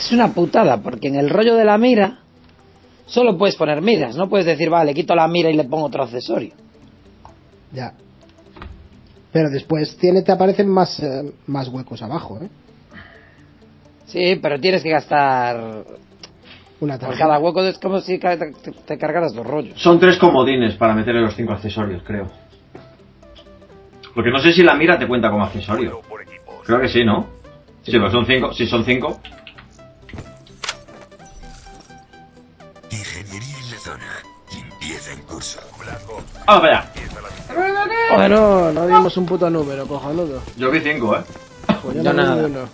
Es una putada, porque en el rollo de la mira solo puedes poner miras, no puedes decir, vale, quito la mira y le pongo otro accesorio. Ya. Pero después te aparecen más huecos abajo, ¿eh? Sí, pero tienes que gastar... Una Por tarjeta. cada hueco es como si te cargaras dos rollos. Son 3 comodines para meterle los 5 accesorios, creo. Porque no sé si la mira te cuenta como accesorio. Creo que sí, ¿no? Sí, pues son 5. Si son 5. Ingeniería en la zona. Limpieza en curso. ¡Vamos para allá! Bueno, no dimos un puto número, cojonudo. Yo vi 5, ¿eh? Pues yo Yo no vi nada. ni uno.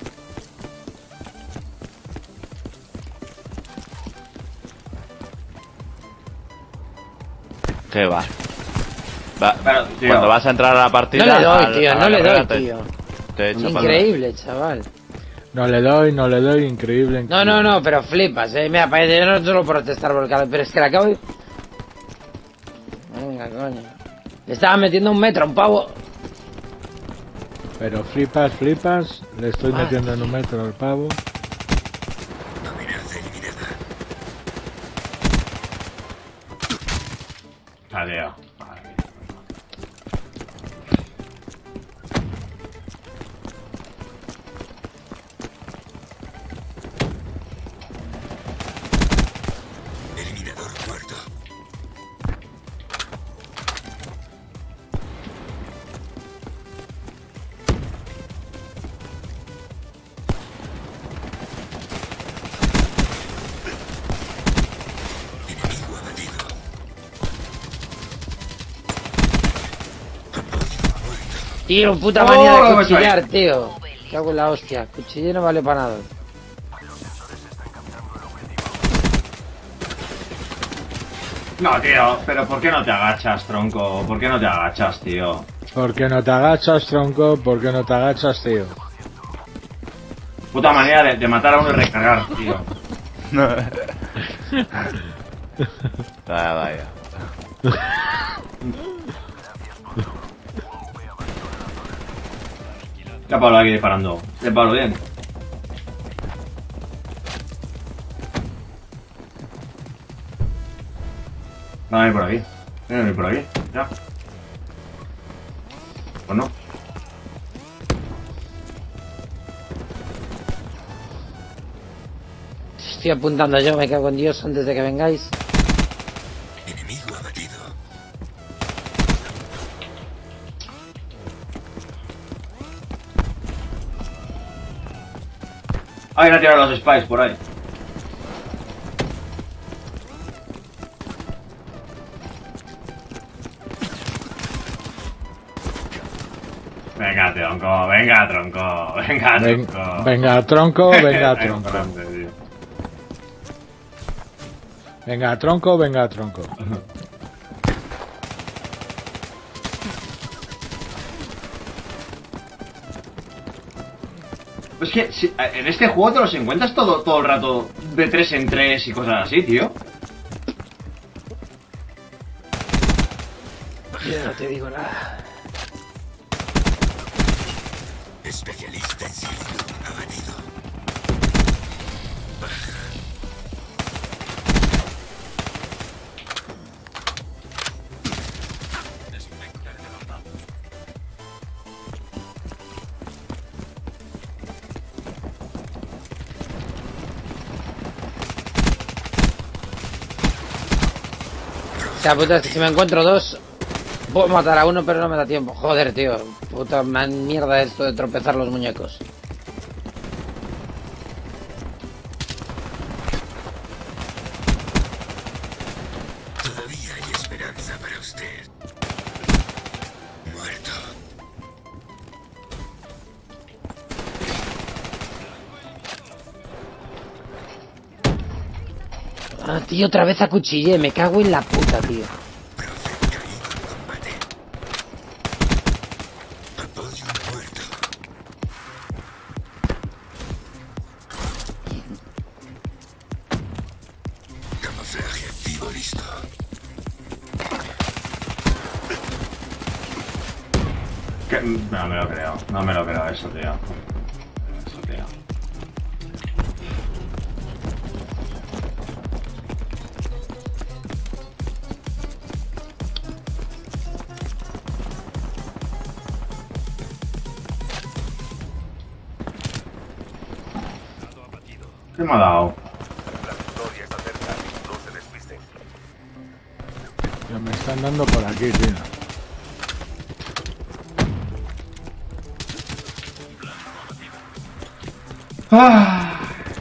¿Qué va? Pero, tío, Cuando vas a entrar a la partida... No le doy, al- tío, a no la le carrera doy, tío. Te echo para Increíble, chaval. No le doy, increíble. No, pero flipas, Mira, parece, yo no suelo protestar por el calor, pero es que la acabo de... Venga, coño. Le estaba metiendo un metro a un pavo. Pero flipas, le estoy metiendo en un metro al pavo. Amenaza eliminada. Adiós. Eliminador muerto. Enemigo abatido. Tío, puta manía de me cuchillar, tío. Cago en la hostia. Cuchillo no vale para nada. No, tío, pero ¿por qué no te agachas, tronco? ¿Por qué no te agachas, tío? ¿Por qué no te agachas, tronco? ¿Por qué no te agachas, tío? Puta manera de matar a uno y recargar, tío. Vaya. Ya Pablo aquí disparando. De Pablo, bien. Van a ir por aquí. Van a ir por aquí. Ya. Pues no. Estoy apuntando yo, me cago en Dios antes de que vengáis. Enemigo abatido. Hay que tirar los spies por ahí. Venga, tronco, venga, tronco, venga, tronco. Venga, tronco, venga, Hay un tronco. grande, tío. Venga, tronco, venga, tronco. Es que en este juego te los encuentras todo el rato de 3 en 3 y cosas así, tío. Yo no te digo nada. Especialista en cielo abatido. O sea, puta, es que si me encuentro dos, puedo matar a uno, pero no me da tiempo. Joder, tío. Puta mierda esto de tropezar los muñecos. Todavía hay esperanza para usted. Muerto. Ah, tío, otra vez acuchillé. Me cago en la puta, tío. Profe caído en combate. Apoyo muerto. Camuflaje activo listo. No me lo creo, no me lo creo eso, tío. Eso, tío. ¿Qué me ha dado? Ya me están dando por aquí, tío. Ah.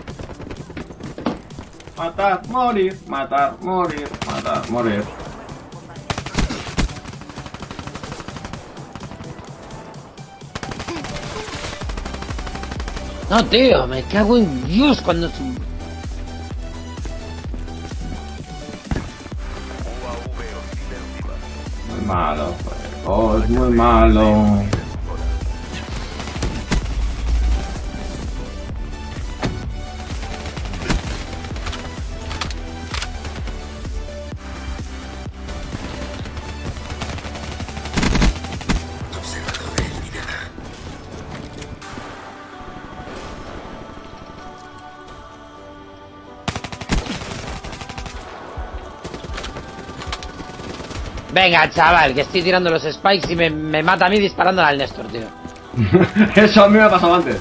Matar, morir, matar, morir, matar, morir. No, tío, me cago en Dios cuando... Muy malo, oh, es muy malo. Venga, chaval, que estoy tirando los spikes y me mata a mí disparándole al Néstor, tío. Eso a mí me ha pasado antes.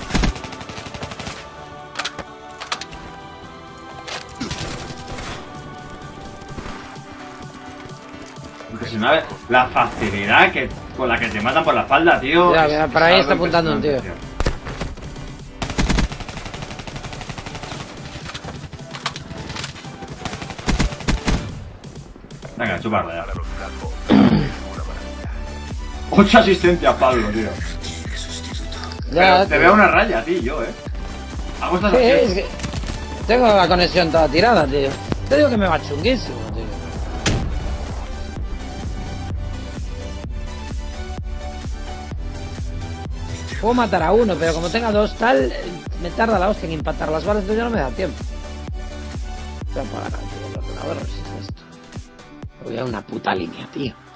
Impresionante la facilidad con la que te matan por la espalda, tío. Mira, Es- mira, es por ahí algo está apuntando un tío. impresionante, Venga, chuparla ya. 8 asistencias, Pablo, tío. Ya, Pero te veo una raya, tío, yo, Hago estas Sí, es acciones. que tengo la conexión toda tirada, tío. Te digo que me va chunguísimo, tío. Puedo matar a uno, pero como tenga dos tal, me tarda la hostia en impactar las balas, entonces ya no me da tiempo. Se va a apagar, tío, el ordenador, si es esto. Voy a una puta línea, tío.